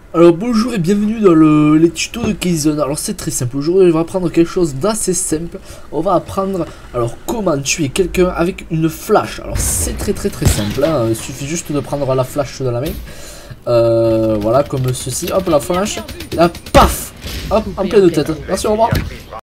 Alors bonjour et bienvenue dans les tutos de Killzone. Alors c'est très simple, aujourd'hui on va apprendre quelque chose d'assez simple. On va apprendre alors comment tuer quelqu'un avec une flash. Alors c'est très simple, hein. Il suffit juste de prendre la flash dans la main. Voilà comme ceci, hop la flash, là paf, hop en pleine tête. Merci, au revoir.